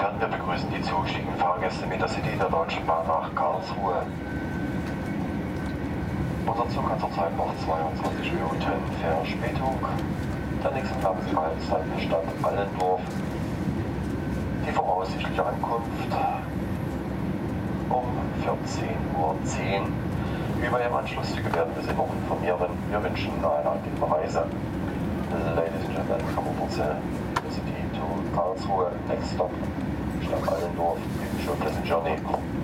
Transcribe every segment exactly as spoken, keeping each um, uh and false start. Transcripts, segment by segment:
Herren, wir begrüßen die zugestiegenen Fahrgäste mit der City der Deutschen Bahn nach Karlsruhe. Unser Zug hat zurzeit noch zweiundzwanzig Minuten Verspätung. Der nächste Tagesgehalt ist in der Stadt Allendorf. Die voraussichtliche Ankunft um vierzehn Uhr zehn. Über Ihren Anschlusszüge werden wir Sie noch informieren. Wir wünschen eine angenehme Reise. Ladies and gentlemen, come aboard the City to Karlsruhe. Next stop, Stadt Allendorf. Wish you a pleasant journey.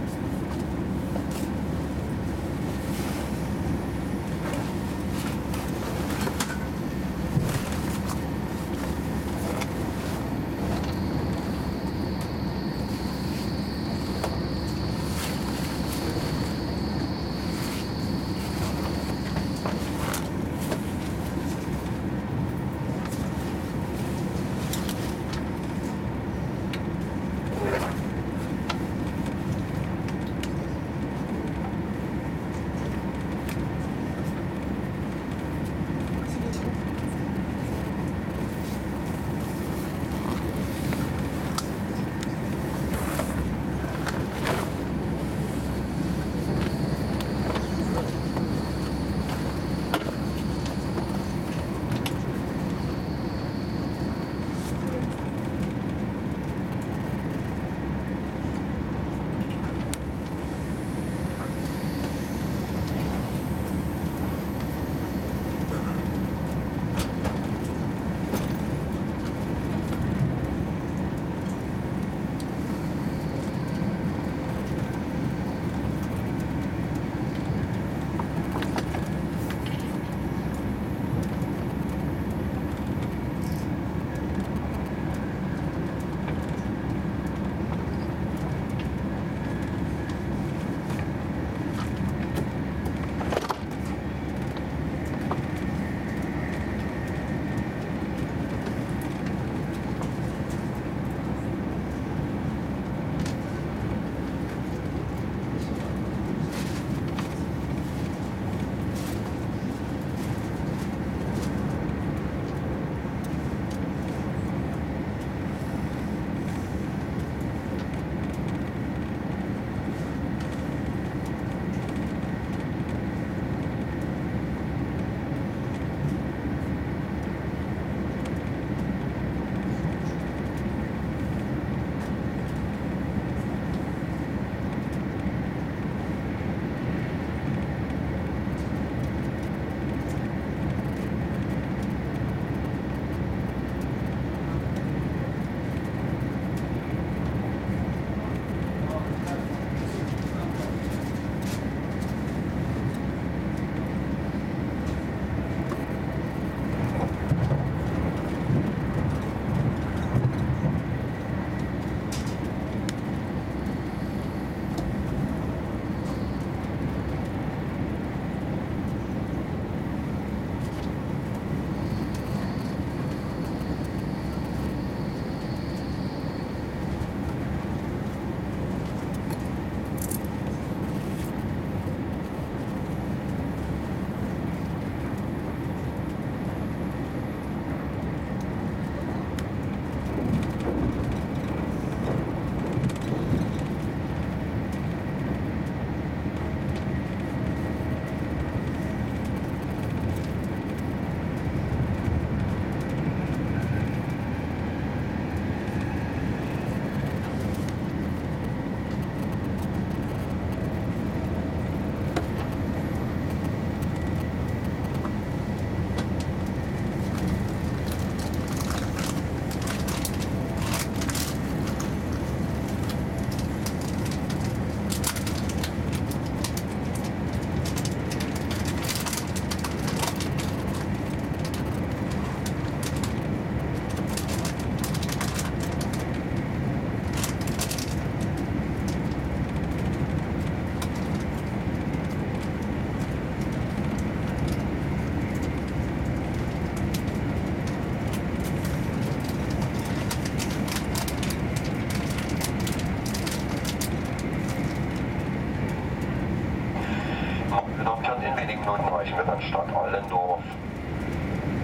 erreichen wir dann Stadt Allendorf.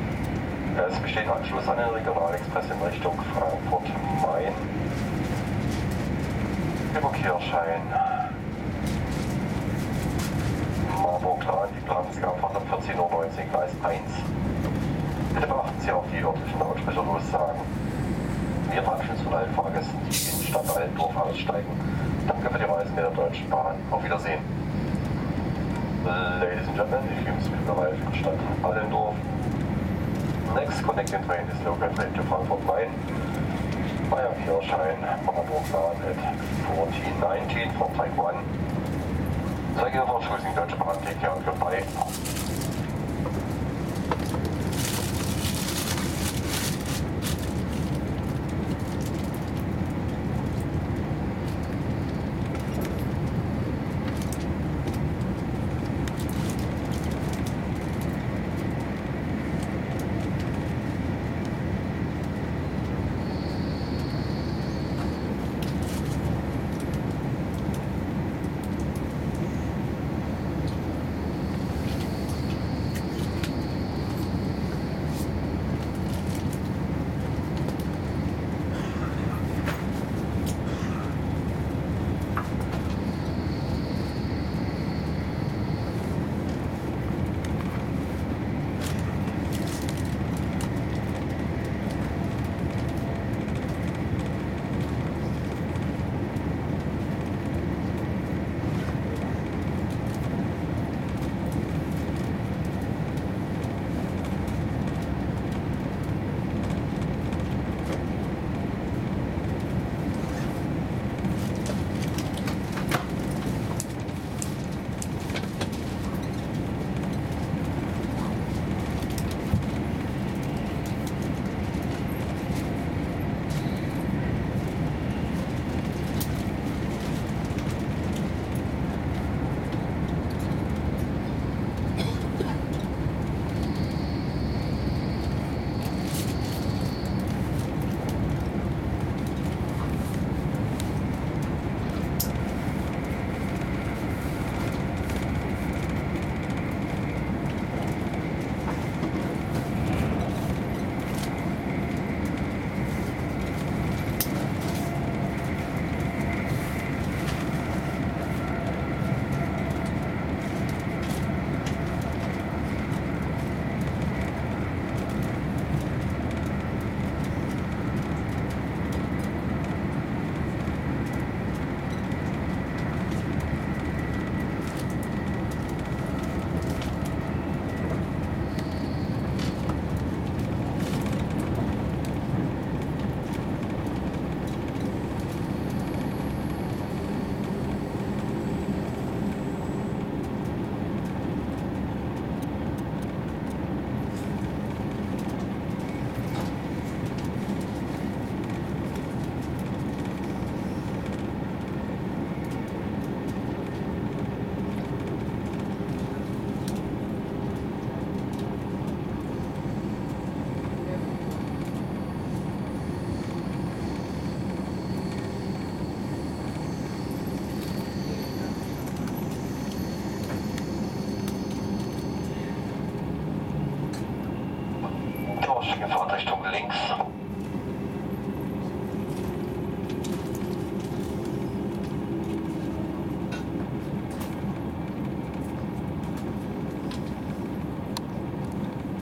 Es besteht Anschluss an den Regionalexpress in Richtung Frankfurt-Main. Überkehrschein. Marburg-Lahn, die planen Sie Abfahrt um vierzehn Uhr neunzehn, Gleis eins. Bitte beachten Sie auf die örtlichen Lautsprecherlossagen. Wir verabschieden von allen Fahrgästen, die in Stadt Allendorf aussteigen. Danke für die Reise mit der Deutschen Bahn. Auf Wiedersehen. Ladies and gentlemen, ich liebe es mit der Reise von Stadt Allendorf. Next connecting train is local train to Frankfurt Main. Via Kirchhain, Marburg-Lahn at fourteen nineteen from Type one. Thank you for choosing Deutsche Bahn. Take care and goodbye. Richtung links.